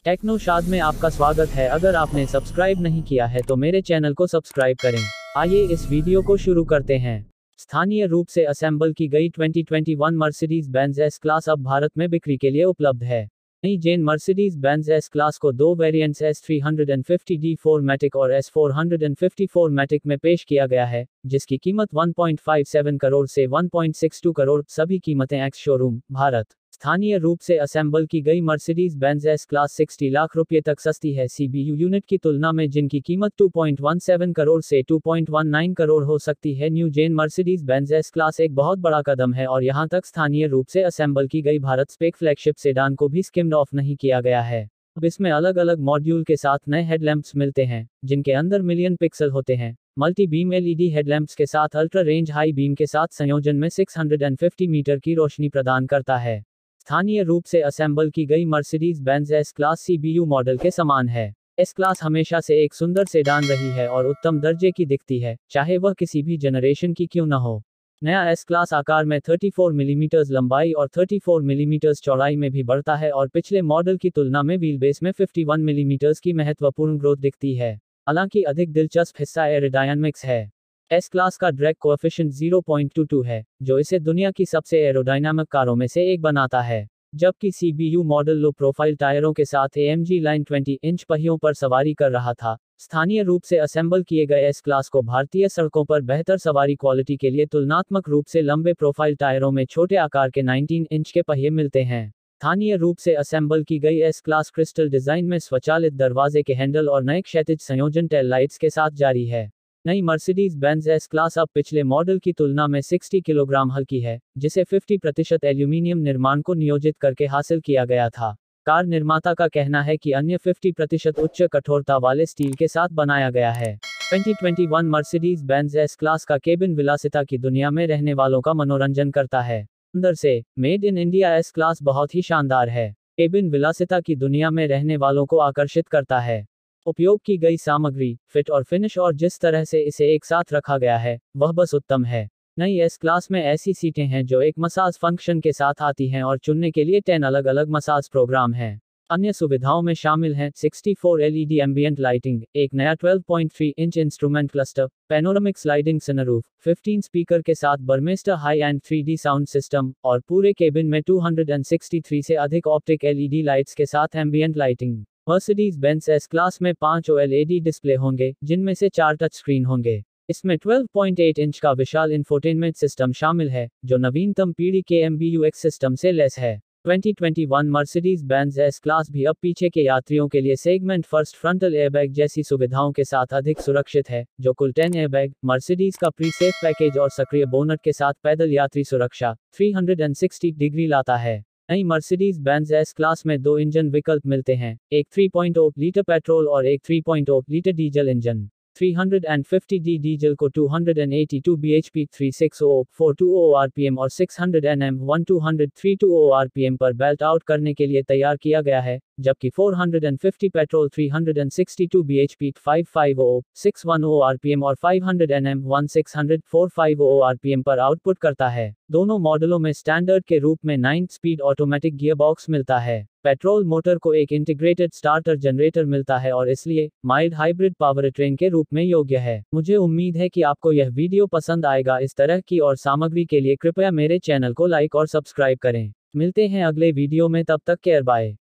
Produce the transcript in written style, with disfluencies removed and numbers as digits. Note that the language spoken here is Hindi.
टेक्नोशाद में आपका स्वागत है। अगर आपने सब्सक्राइब नहीं किया है तो मेरे चैनल को सब्सक्राइब करें। आइए इस वीडियो को शुरू करते हैं। स्थानीय रूप से असेंबल की गई 2021 मर्सिडीज बेंज एस क्लास अब भारत में बिक्री के लिए उपलब्ध है। नई gen Mercedes Benz S class को दो वेरिएंट्स S350D4 मैटिक और S454 मैटिक में पेश किया गया है, जिसकी कीमत 1.57 करोड़ से 1.62 करोड़। सभी कीमतें एक्स शोरूम भारत। स्थानीय रूप से असेंबल की गई Mercedes Benz S class 60 lakh रुपये तक सस्ती है सीबीयू यूनिट की तुलना में, जिनकी कीमत 2.17 करोड़ से 2.19 करोड़ हो सकती है। New gen Mercedes Benz S class एक बहुत बड़ा कदम है और यहां तक स्थानीय रूप से असेंबल की गई भारत स्पेक फ्लैगशिप सेडान को भी स्किम्ड ऑफ नहीं किया गया है। अब इसमें अलग अलग मॉड्यूल के साथ नए हेडलैम्प्स मिलते हैं, जिनके अंदर मिलियन पिक्सल होते हैं। मल्टी बीम एलईडी हेडलैम्प्स के साथ अल्ट्रा रेंज हाई बीम के साथ संयोजन में 650 मीटर की रोशनी प्रदान करता है। स्थानीय रूप से असेंबल की गई Mercedes Benz S class CBU model के समान है। एस क्लास हमेशा से एक सुंदर सेडान रही है और उत्तम दर्जे की दिखती है, चाहे वह किसी भी जनरेशन की क्यों न हो। नया एस क्लास आकार में 34 मिलीमीटर लंबाई और 34 मिलीमीटर चौड़ाई में भी बढ़ता है और पिछले मॉडल की तुलना में व्हील बेस में 51 मिलीमीटर की महत्वपूर्ण ग्रोथ दिखती है। हालांकि अधिक दिलचस्प हिस्सा एरोडायनामिक्स है। एस क्लास का ड्रैग कोएफिशिएंट 0.22 है, जो इसे दुनिया की सबसे एरोडायनामिक कारों में से एक बनाता है। जबकि सीबीयू मॉडल लो प्रोफाइल टायरों के साथ एएमजी लाइन 20 इंच पहियों पर सवारी कर रहा था। स्थानीय रूप से असेंबल किए गए एस क्लास को भारतीय सड़कों पर बेहतर सवारी क्वालिटी के लिए तुलनात्मक रूप से लंबे प्रोफाइल टायरों में छोटे आकार के 19 इंच के पहिए मिलते हैं। स्थानीय रूप से असेंबल की गई एस क्लास क्रिस्टल डिजाइन में स्वचालित दरवाजे के हैंडल और नए क्षैतिज संयोजन टेल लाइट्स के साथ जारी है। नई मर्सिडीज बेंज एस क्लास अब पिछले मॉडल की तुलना में 60 किलोग्राम हल्की है, जिसे 50% एल्यूमीनियम निर्माण को नियोजित करके हासिल किया गया था। कार निर्माता का कहना है कि अन्य 50% उच्च कठोरता वाले स्टील के साथ बनाया गया है। 2021 मर्सिडीज बेंज एस क्लास का केबिन विलासिता की दुनिया में रहने वालों का मनोरंजन करता है। अंदर से made in India S class बहुत ही शानदार है। केबिन विलासिता की दुनिया में रहने वालों को आकर्षित करता है। उपयोग की गई सामग्री, फिट और फिनिश और जिस तरह से इसे एक साथ रखा गया है, वह बस उत्तम है। नई एस क्लास में ऐसी सीटें हैं जो एक मसाज फंक्शन के साथ आती हैं और चुनने के लिए 10 अलग अलग मसाज प्रोग्राम हैं। अन्य सुविधाओं में शामिल हैं 64 एलईडी एम्बियंट लाइटिंग, एक नया 12.3 inch instrument cluster, panoramic sliding sunroof, 15 speaker के साथ Burmester high end 3D sound system और पूरे केबिन में 263 से अधिक ऑप्टिक एलईडी लाइट्स के साथ ambient lighting. Mercedes Benz S class में 5 ओएलईडी डिस्प्ले होंगे, जिनमें से 4 टच स्क्रीन होंगे। इसमें 12.8 इंच का विशाल इंफोटेनमेंट सिस्टम शामिल है, जो नवीनतम पीढ़ी के MBUX सिस्टम से लैस है। 2021 मर्सिडीज बेंज एस क्लास भी अब पीछे के यात्रियों के लिए सेगमेंट फर्स्ट फ्रंटल एयरबैग जैसी सुविधाओं के साथ अधिक सुरक्षित है, जो कुल 10 एयरबैग, मर्सिडीज का प्री सेफ पैकेज और सक्रिय बोनट के साथ पैदल यात्री सुरक्षा 360 डिग्री लाता है। नई मर्सिडीज बेंज एस क्लास में 2 इंजन विकल्प मिलते हैं, एक 3.0 लीटर पेट्रोल और एक 3.0 litre diesel engine. 350D diesel को 282 bhp 360-420 rpm और 600 Nm 1200-320 rpm पर बेल्ट आउट करने के लिए तैयार किया गया है, जबकि 450 पेट्रोल 362 bhp 550-610 rpm और 500 Nm 1600-450 rpm पर आउटपुट करता है। दोनों मॉडलों में स्टैंडर्ड के रूप में 9 स्पीड ऑटोमेटिक गियरबॉक्स मिलता है। पेट्रोल मोटर को एक इंटीग्रेटेड स्टार्टर जनरेटर मिलता है और इसलिए माइल्ड हाइब्रिड पावरट्रेन के रूप में योग्य है। मुझे उम्मीद है कि आपको यह वीडियो पसंद आएगा। इस तरह की और सामग्री के लिए कृपया मेरे चैनल को लाइक और सब्सक्राइब करें। मिलते हैं अगले वीडियो में, तब तक केयर बाय।